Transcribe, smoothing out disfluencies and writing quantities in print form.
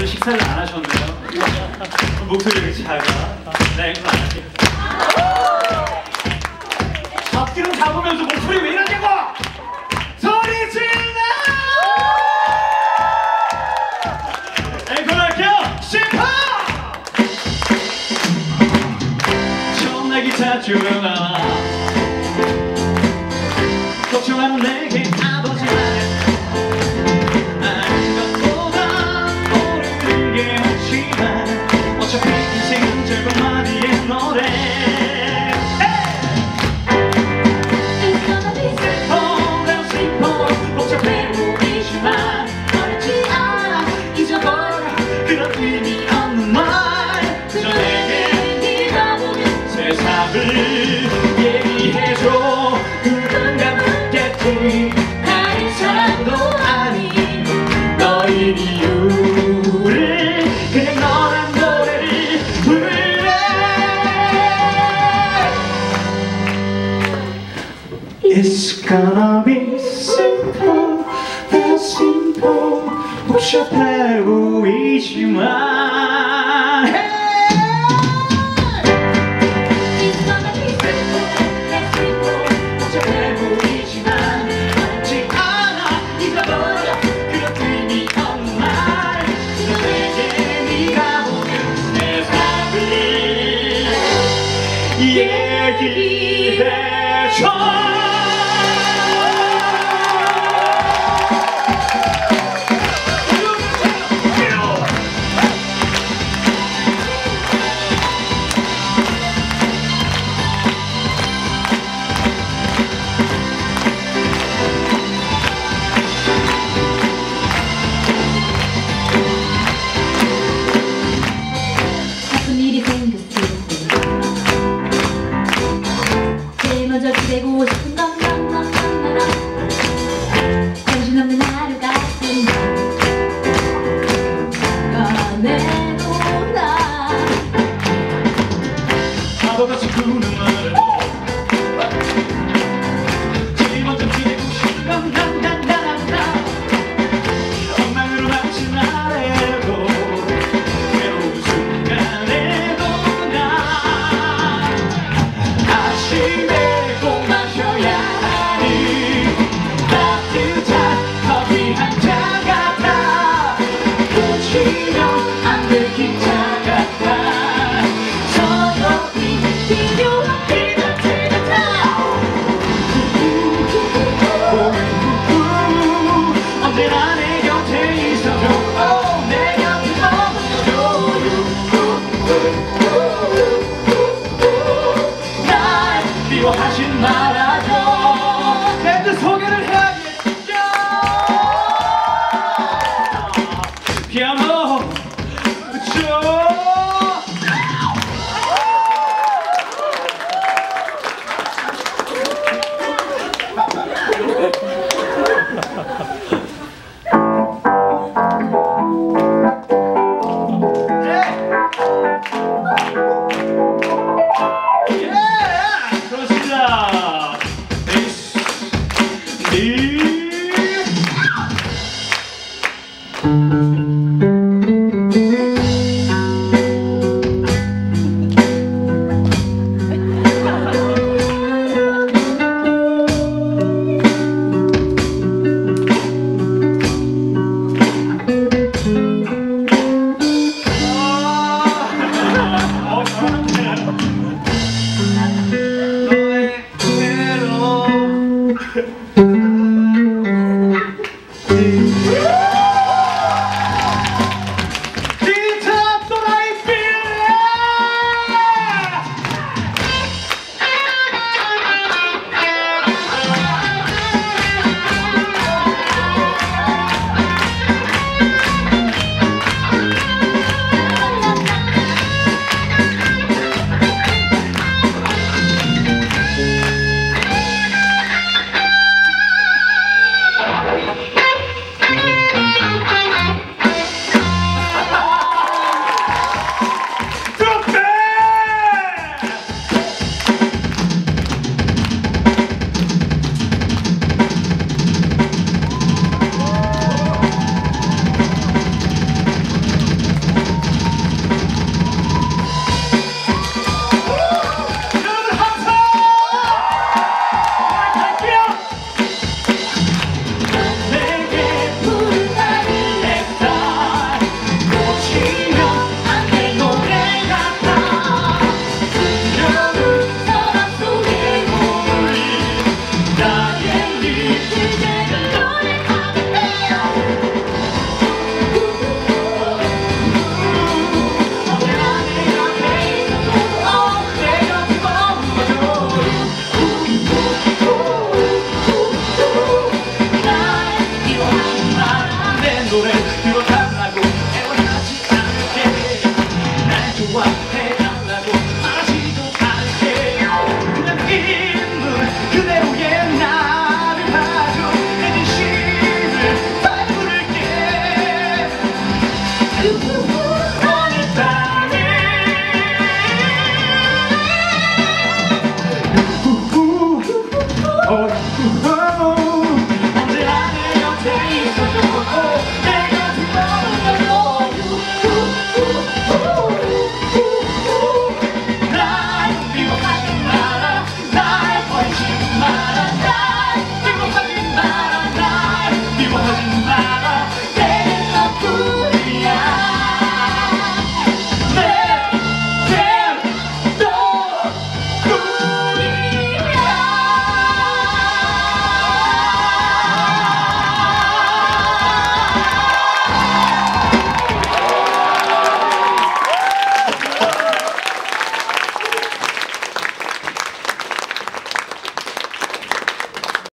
식사를 안 하셨네요. 목소리가 작아. 네, 그거 안 할게요. 잡기는 잡으면서 목소리 왜 이러냐고! 소리 질러! 앵콜 할게요. 심파! 전화 기타 조용하나 걱정하는 내게 아버지 말해 어차피 인생은 절반 마디의 노래 슬퍼 복잡해 보이지만 어렵지 않아 잊어버려 그런 의미 없는 말 그저 내게 네가 보는 세상을 얘기해줘 누군가 묻겠지 나의 사랑도 아닌 너인 이유를 그냥 너란 노래를 부르래 It's gonna be simple, very simple 복잡해 보이지만 It's gonna be simple, very simple 복잡해 보이지만 어렵지 않아 잊어버려 그런 의미 없는 말 내게 네가 보는 세상을 얘기해줘 무슨 일이 생겼어 제일 먼저 기대고 싶은 건 넌 정신없는 하루 같은 꺼내놓나 바보같이 구는 말을 제일 먼저 기대고 싶은 건 난 엉망으로 남지 말아도 괴로운 순간에도 나 아침에 꼭 마셔야 하는 따뜻한 커피 한 잔 같아 놓치면 안 될 기차 같아 서서히 필요한 피자들 같아 언제나 내 곁에 있어줘 내 곁에 머물러줘 날 미워하지 말아줘 밴드 소개를 해야겠죠 피아노 쳐 그렇습니다. 오늘 밤에 언제 하늘 곁에 있어줘